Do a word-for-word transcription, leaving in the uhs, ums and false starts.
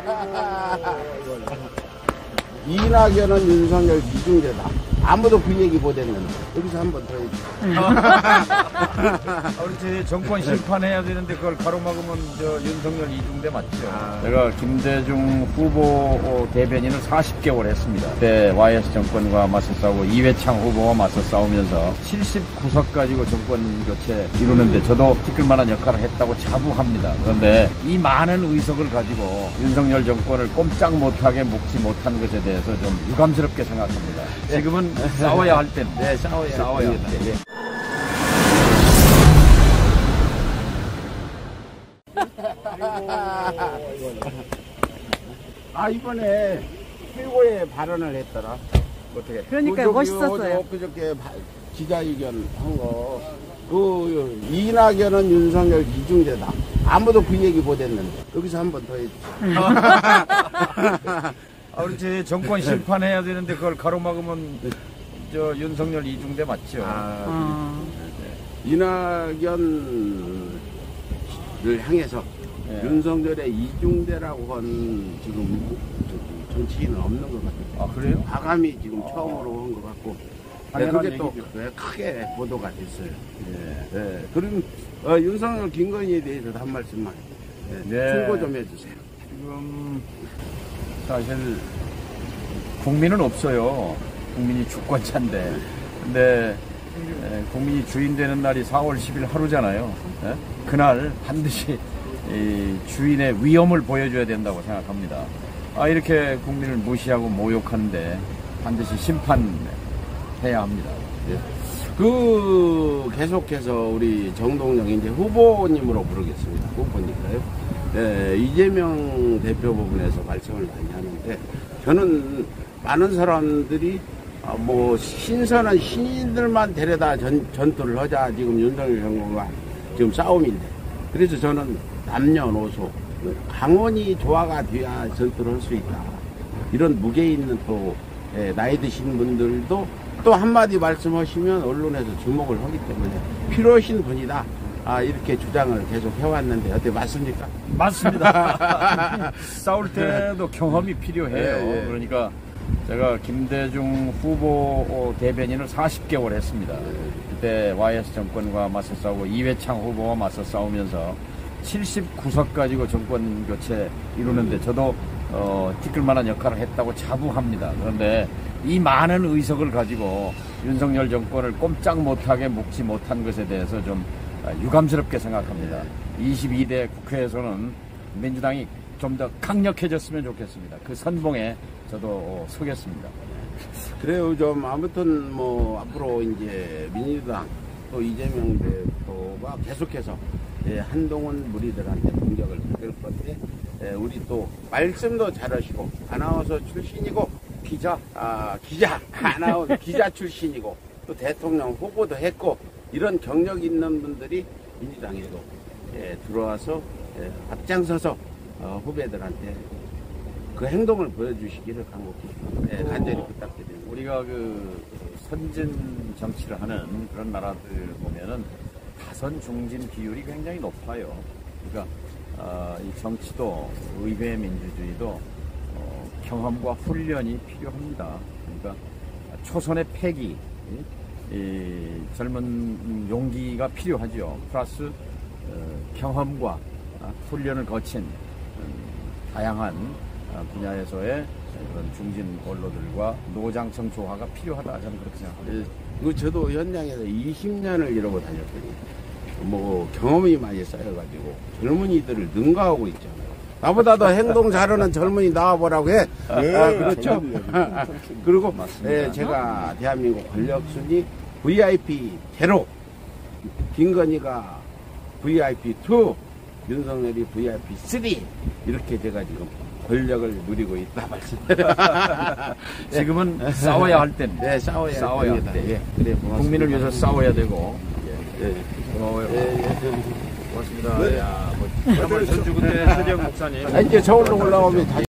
이낙연은 윤석열 이중대다. 아무도 그 얘기 못했는데 여기서 한 번 더 해주세요. 우리 정권 심판해야 되는데 그걸 가로막으면 저 윤석열 이중대 맞죠? 아. 제가 김대중 후보 대변인을 사십 개월 했습니다. 그때 와이에스 정권과 맞서 싸우고 이회창 후보와 맞서 싸우면서 칠십구 석 가지고 정권 교체 이루는데 저도 티끌만한 역할을 했다고 자부합니다. 그런데 이 많은 의석을 가지고 윤석열 정권을 꼼짝 못하게 묶지 못한 것에 대해서 좀 유감스럽게 생각합니다. 지금은 싸워야 할 때는 네, 싸워야, 싸워야 할 때. 네. 아, 이번에 최고의 발언을 했더라. 어떻게? 그러니까요, 멋있었어요. 그저께 기자회견 한 거, 그, 이낙연은 윤석열 이중대다. 아무도 그 얘기 못했는데, 여기서 한 번 더 해주세요. 아, 우리 제 정권 심판해야 되는데 그걸 가로막으면 저 윤석열 이중대 맞죠? 아, 아. 이낙연을 향해서 네. 윤석열의 이중대라고 한 지금 정치인은 없는 것 같아요. 아, 그래요? 과감히 지금 아. 처음으로 한 것 같고. 네, 그게 또 네, 크게 보도가 됐어요. 네. 네. 그럼 어, 윤석열 김건희에 대해서도 한 말씀만 네. 네. 충고 좀 해주세요. 지금 사실 국민은 없어요. 국민이 주권자인데, 근데 에, 국민이 주인 되는 날이 사월 십일 하루잖아요. 에? 그날 반드시 이 주인의 위엄을 보여줘야 된다고 생각합니다. 아, 이렇게 국민을 무시하고 모욕하는데 반드시 심판해야 합니다. 네. 그 계속해서 우리 정동영 이제 후보님으로 부르겠습니다. 후보니까요. 네, 이재명 대표 부분에서 말씀을 많이 하는데 저는 많은 사람들이 뭐 신선한 신인들만 데려다 전, 전투를 하자 지금 윤석열 정권과 지금 싸움인데 그래서 저는 남녀노소 강원이 조화가 돼야 전투를 할 수 있다. 이런 무게 있는 또 예, 나이 드신 분들도 또 한마디 말씀하시면 언론에서 주목을 하기 때문에 필요하신 분이다. 아, 이렇게 주장을 계속 해왔는데 어때 맞습니까? 맞습니다. 싸울 때도 경험이 필요해요. 예, 예. 그러니까 제가 김대중 후보 대변인을 사십 개월 했습니다. 그때 와이에스 정권과 맞서 싸우고 이회창 후보와 맞서 싸우면서 칠십구 석 가지고 정권 교체 이루는데 저도 어, 티끌만한 역할을 했다고 자부합니다. 그런데 이 많은 의석을 가지고 윤석열 정권을 꼼짝 못하게 묶지 못한 것에 대해서 좀 유감스럽게 생각합니다. 이십이 대 국회에서는 민주당이 좀 더 강력해졌으면 좋겠습니다. 그 선봉에 저도 서겠습니다. 그래요. 좀 아무튼 뭐 앞으로 이제 민주당 또 이재명 대표가 계속해서 예, 한동훈 무리들한테 공격을 받을 건데 예, 우리 또 말씀도 잘하시고 아나운서 출신이고 기자 아 기자 아나운서 기자 출신이고 또 대통령 후보도 했고 이런 경력 있는 분들이 민주당에도 예, 들어와서 예, 앞장서서 어, 후배들한테 그 행동을 보여주시기를 간곡히 예, 간절히 부탁드립니다. 우리가 그 선진 정치를 하는 그런 나라들 보면은 다선 중진 비율이 굉장히 높아요. 그러니까 어, 이 정치도 의회 민주주의도 어, 경험과 훈련이 필요합니다. 그러니까 초선의 패기, 이, 이 젊은 용기가 필요하죠. 플러스 어, 경험과 훈련을 거친 음, 다양한 분야에서의 그런 중진 언로들과 노장청 조화가 필요하다 저는 그렇게 생각합니다. 예, 저도 현장에서 이십 년을 이러고 다녔더니 뭐 경험이 많이 쌓여가지고 젊은이들을 능가하고 있잖아요. 나보다 더 행동 잘하는 젊은이 나와보라고 해. 네, 아, 그렇죠. 그리고 예, 제가 대한민국 권력순위 브이아이피 제로, 김건희가 브이아이피 투, 윤석열이 브이아이피 쓰리 이렇게 제가 지금 권력을 누리고 있다 말씀. 지금은 네. 싸워야 할 때는. 네, 싸워야, 싸워야 할 때. 예. 그래, 국민을 위해서 싸워야 되고. 예. 예. 고마워요. 예, 예. 고맙습니다. 네. 야, 뭐, 전주 군대 서재영 목사님. 아, 이제 저울로 올라오면 다.